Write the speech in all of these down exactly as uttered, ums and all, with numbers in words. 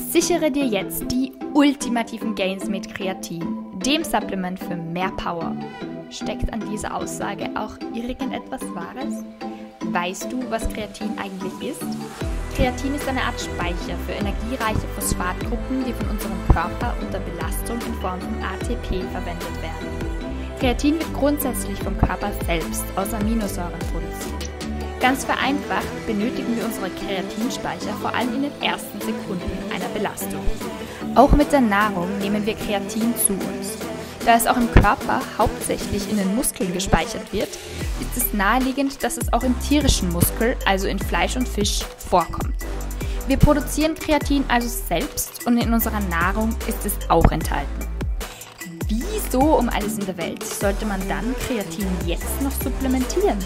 Sichere dir jetzt die ultimativen Gains mit Kreatin, dem Supplement für mehr Power. Steckt an dieser Aussage auch irgendetwas Wahres? Weißt du, was Kreatin eigentlich ist? Kreatin ist eine Art Speicher für energiereiche Phosphatgruppen, die von unserem Körper unter Belastung in Form von A T P verwendet werden. Kreatin wird grundsätzlich vom Körper selbst aus Aminosäuren produziert. Ganz vereinfacht benötigen wir unsere Kreatinspeicher vor allem in den ersten Sekunden einer Belastung. Auch mit der Nahrung nehmen wir Kreatin zu uns. Da es auch im Körper hauptsächlich in den Muskeln gespeichert wird, ist es naheliegend, dass es auch im tierischen Muskel, also in Fleisch und Fisch, vorkommt. Wir produzieren Kreatin also selbst und in unserer Nahrung ist es auch enthalten. Wieso um alles in der Welt sollte man dann Kreatin jetzt noch supplementieren?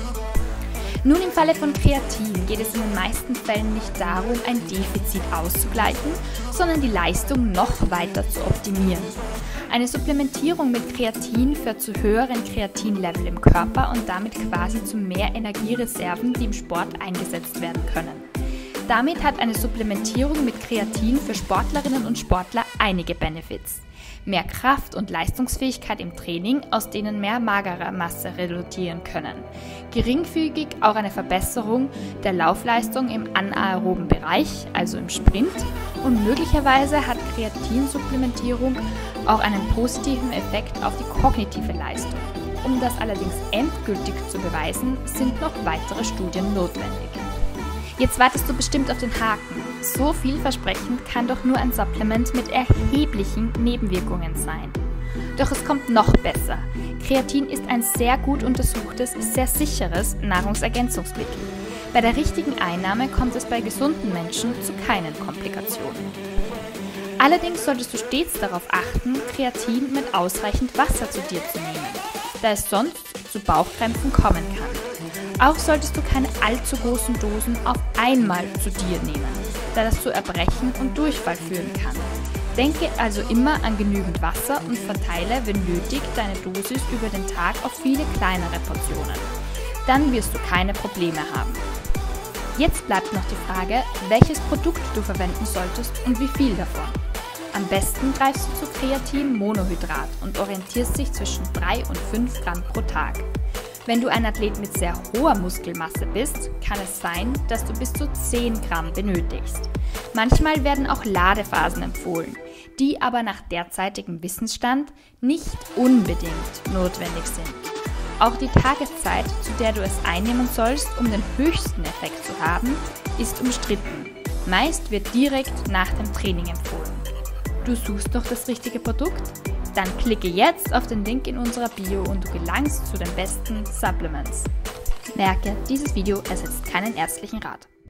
Nun, im Falle von Kreatin geht es in den meisten Fällen nicht darum, ein Defizit auszugleichen, sondern die Leistung noch weiter zu optimieren. Eine Supplementierung mit Kreatin führt zu höheren Kreatinlevel im Körper und damit quasi zu mehr Energiereserven, die im Sport eingesetzt werden können. Damit hat eine Supplementierung mit Kreatin für Sportlerinnen und Sportler einige Benefits. Mehr Kraft und Leistungsfähigkeit im Training, aus denen mehr magere Masse resultieren können. Geringfügig auch eine Verbesserung der Laufleistung im anaeroben Bereich, also im Sprint. Und möglicherweise hat Kreatinsupplementierung auch einen positiven Effekt auf die kognitive Leistung. Um das allerdings endgültig zu beweisen, sind noch weitere Studien notwendig. Jetzt wartest du bestimmt auf den Haken. So vielversprechend kann doch nur ein Supplement mit erheblichen Nebenwirkungen sein. Doch es kommt noch besser. Kreatin ist ein sehr gut untersuchtes, sehr sicheres Nahrungsergänzungsmittel. Bei der richtigen Einnahme kommt es bei gesunden Menschen zu keinen Komplikationen. Allerdings solltest du stets darauf achten, Kreatin mit ausreichend Wasser zu dir zu nehmen, da es sonst zu Bauchkrämpfen kommen kann. Auch solltest du keine allzu großen Dosen auf einmal zu dir nehmen, da das zu Erbrechen und Durchfall führen kann. Denke also immer an genügend Wasser und verteile, wenn nötig, deine Dosis über den Tag auf viele kleinere Portionen. Dann wirst du keine Probleme haben. Jetzt bleibt noch die Frage, welches Produkt du verwenden solltest und wie viel davon. Am besten greifst du zu Kreatin-Monohydrat und orientierst dich zwischen drei und fünf Gramm pro Tag. Wenn du ein Athlet mit sehr hoher Muskelmasse bist, kann es sein, dass du bis zu zehn Gramm benötigst. Manchmal werden auch Ladephasen empfohlen, die aber nach derzeitigem Wissensstand nicht unbedingt notwendig sind. Auch die Tageszeit, zu der du es einnehmen sollst, um den höchsten Effekt zu haben, ist umstritten. Meist wird direkt nach dem Training empfohlen. Du suchst noch das richtige Produkt? Dann klicke jetzt auf den Link in unserer Bio und du gelangst zu den besten Supplements. Merke, dieses Video ersetzt keinen ärztlichen Rat.